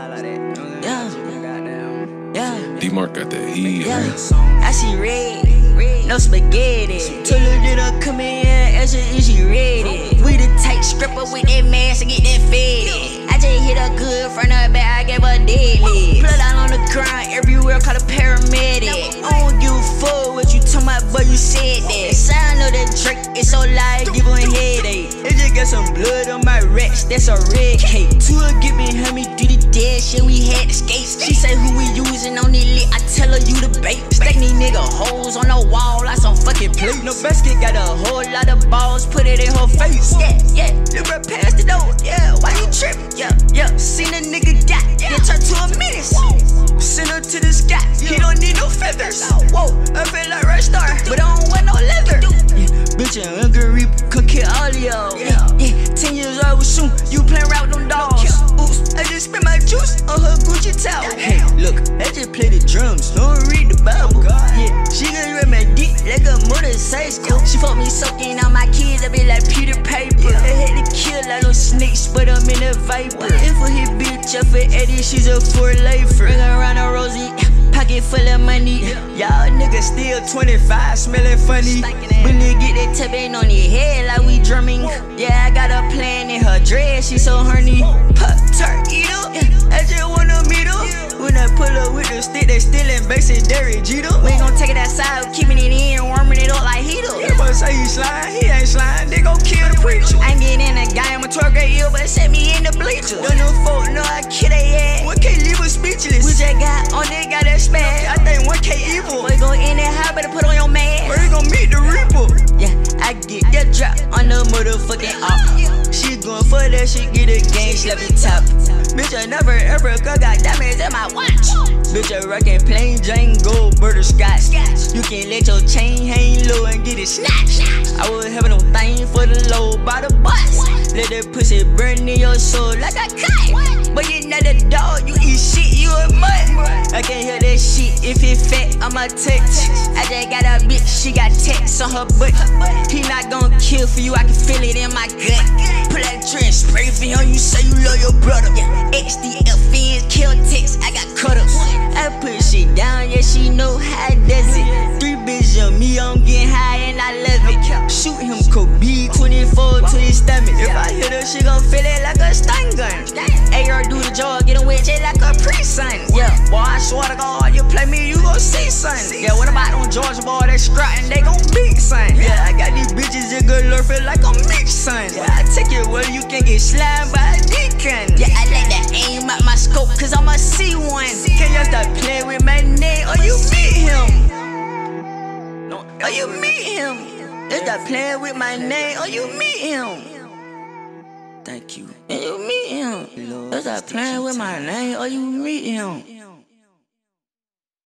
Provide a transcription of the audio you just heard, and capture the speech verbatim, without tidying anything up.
Yeah, yeah. D-Mark got that heat. Yeah, I see red, no spaghetti. Told her that I come in here, ask her is she ready. We the tight stripper with that mask and get that fed. I just hit her good front of her back, I gave her deadly. Blood out on the ground everywhere, call a paramedic. I don't give a fuck what you talking about, but you said that. Sound of that Drake, it's so loud, give her a headache. It just got some blood on my racks, that's a red cake. Two her give me homie, do the dead shit, we had the skates. She say who we using on the lit, I tell her you the bait. Stack these nigga hoes on the wall like some fucking plates. No basket, got a whole lot of balls, put it in her face. Yeah, yeah, you bro passed it over, yeah, why you trippin'? Yeah, yeah, seen a nigga got, yeah, turned to a menace. Send her to the sky, he don't need no feathers. Whoa, I feel like Rockstar, but I don't wear no leather. Yeah, bitch, I'm hungry, come kill all of y'all. Yeah, yeah, ten years old soon, you playin' around with them dogs. Oops, I just spit my juice on her Gucci towel. Hey, look, I just play the drums, don't read the Bible. Yeah, she gonna rip my dick like a motorcycle. She fuck me soaking on my kids, I be like Peter Piper. I had to kill all those snakes, but I'm in a viper. If I hit bitch up for Eddie, she's a four-lifer. Bring around a Rosie, pocket full of money. Y'all niggas still twenty-five, smelling funny. When they get that tapping on your head like we drumming. Yeah, I got a plan in her dress, she so horny. Pop tart, eat up, I just wanna meet her. When I pull up with the stick, they stealing basic Derek Jeter. We ain't gon' take it outside, keeping it in, warming it up like heater. Everybody say he slime, he ain't slime, they gon' kill the preacher. I ain't getting in the game, I'm twelve grade ill, but set me in the bleachers. Don't know folk know I kill they ass, one K leave her speechless. We just got on it, got that Spaz, I think one K evil. Boy, go in that high, better put on your mask. Where you gon' meet the Reaper? Yeah, I get that drop on the motherfucking op. She going for that shit, get a gang, slap it top. Bitch, I never ever got diamonds in my watch. Bitch, I rockin' plain Jane gold, butterscotch. You can let your chain hang low and get it snatched. I was having no thing for the low by the bus. Let that pussy burn in your soul like a cut. But you not a dog, you eat shit, you a mutt. I can't hear that shit if it fat, I'ma text. I just got a bitch, she got text on her butt. He not gon' kill for you, I can feel it in my gut. Pull that trend, spray for him, you say you love your brother. X D F Ns, kill text, I got cutters. I put shit down, yeah, she know how it does it. Three bitches on me, I'm getting high and I love it. Shoot him Kobe, twenty-four to his stomach. If I hit her, she gon' feel it like a stun gun. A R do the job, get away just like a pre-sun. Yeah, boy, I swear to God, you play me, you gon' see son. Yeah, what about them Georgia boy, they scrattin', they gon' beat son. Yeah, I got these bitches in good lurfin' like a mix son. Yeah, I take it where you can get slimed by a deacon. Yeah, I like that aim at my scope, cause I'ma see one. Can you stop playing with my name, or you meet him? Or you meet him? You stop playing with my name, or you meet him? Thank you. And you meet him. You stop playing with my name, or you meet him?